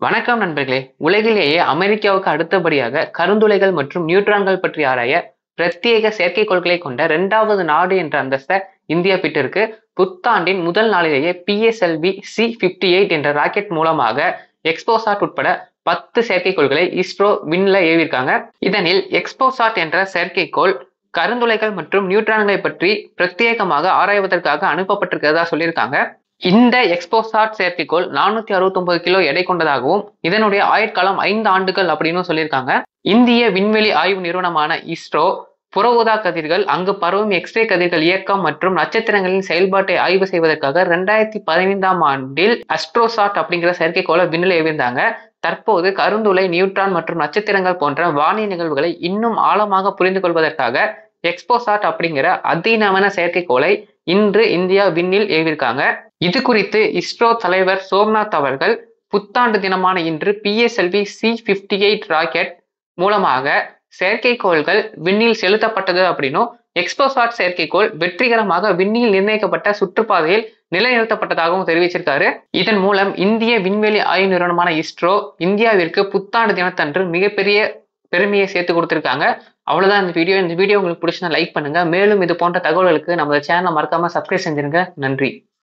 வணக்கம் நண்பர்களே. உலகிலேயே அமெரிக்காவுக்கு அடுத்தபடியாக கருந்துளைகள் மற்றும் நியூட்ரான்கள் பற்றி ஆராய பிரத்யேக செயற்கைக்கோள்களை கொண்ட 2வது நாடு என்ற அந்தஸ்தை இந்தியா பெற்றிருக்கு. புத்தாண்டின் முதல் நாளிலேயே PSLV C58 என்ற ராக்கெட் மூலமாக எக்ஸ்போசாட் உட்பட 10 செயற்கைக்கோள்களை இஸ்ரோ விண்ல ஏவிருக்காங்க. இதனில் எக்ஸ்போசாட் என்ற செயற்கைக்கோள் கருந்துளைகள் மற்றும் நியூட்ரான்களை பற்றி பிரத்யேகமாக ஆராய்வதற்காக அனுப்பப்பட்டிருக்கிறதா சொல்லியிருக்காங்க. இந்த எக்ஸ்போசாட் செயற்கைக்கோள் 469 கிலோ எடை கொண்டதாகவும் இதனுடைய ஆயுட்காலம் 5 ஆண்டுகள் அப்படின்னு சொல்லியிருக்காங்க. இந்திய விண்வெளி ஆய்வு நிறுவனமான இஸ்ரோ புற ஊதா கதிர்கள், அங்கு பரவும் எக்ஸ்ரே கதிர்கள் இயக்கம் மற்றும் நட்சத்திரங்களின் செயல்பாட்டை ஆய்வு செய்வதற்காக 2015ஆம் ஆண்டில் அஸ்ட்ரோசாட் அப்படிங்கிற செயற்கைக்கோளை விண்ணில் ஏவிருந்தாங்க. தற்போது கருந்துளை, நியூட்ரான் மற்றும் நட்சத்திரங்கள் போன்ற வானியல் நிகழ்வுகளை இன்னும் ஆழமாக புரிந்து கொள்வதற்காக எக்ஸ்போசாட் அப்படிங்கிற அதிநவீன செயற்கைக்கோளை இன்று இந்தியா விண்ணில் ஏவிருக்காங்க. இது குறித்து இஸ்ரோ தலைவர் சோம்நாத் அவர்கள் புத்தாண்டு தினமான இன்று PSLV C58 ராக்கெட் மூலமாக செயற்கைக்கோள்கள் விண்ணில் செலுத்தப்பட்டது அப்படின்னும், எக்ஸ்போசாட் செயற்கைக்கோள் வெற்றிகரமாக விண்ணில் நிர்ணயிக்கப்பட்ட சுற்றுப்பாதையில் நிலைநிறுத்தப்பட்டதாகவும் தெரிவிச்சிருக்காரு. இதன் மூலம் இந்திய விண்வெளி ஆய்வு நிறுவனமான இஸ்ரோ இந்தியாவிற்கு புத்தாண்டு தினத்தன்று மிகப்பெரிய பெருமையை சேர்த்து கொடுத்திருக்காங்க. அவ்வளவுதான் இந்த வீடியோ உங்களுக்கு பிடிச்சினா லைக் பண்ணுங்க. மேலும் இது போன்ற தகவல்களுக்கு நம்ம சேனலை மறக்காம சப்ஸ்கிரைப் செஞ்சிருங்க. நன்றி.